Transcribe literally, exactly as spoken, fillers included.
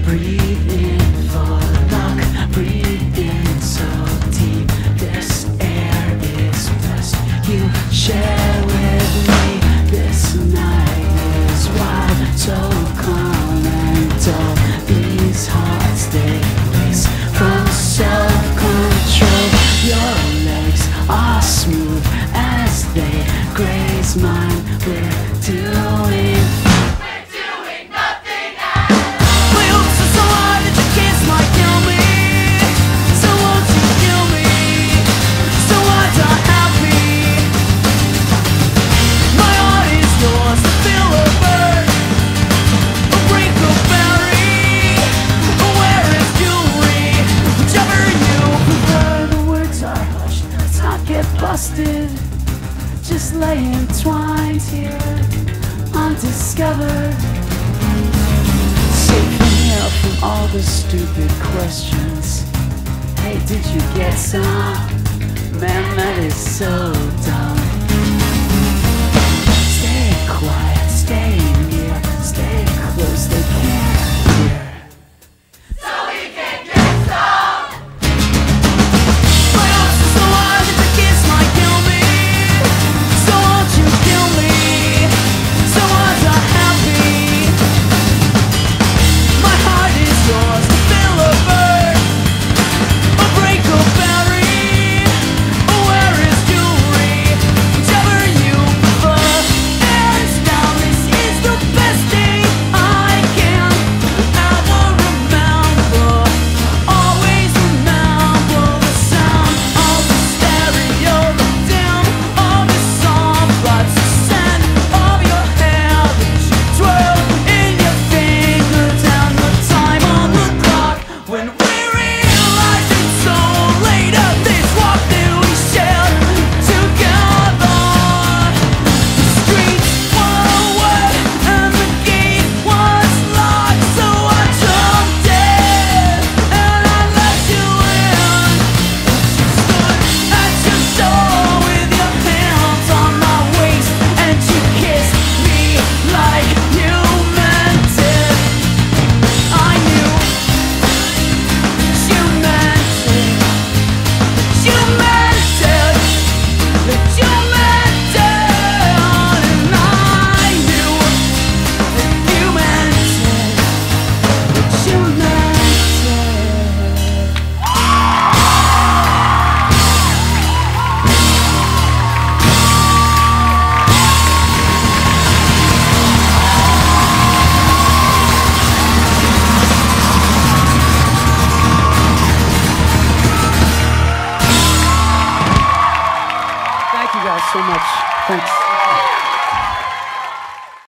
Breathe in for luck, breathe in so deep. This air is best you share with me. This night is wild, so calm and dull. These hearts, they race from self-control. Your legs are smooth as they graze mine. We're doing busted, just lay entwined here, undiscovered. Safe from here from all the stupid questions. Hey, did you get some? Man, that is so dumb. Stay quiet, stay near, stay close, they can't hear. Thank you guys so much. Thanks.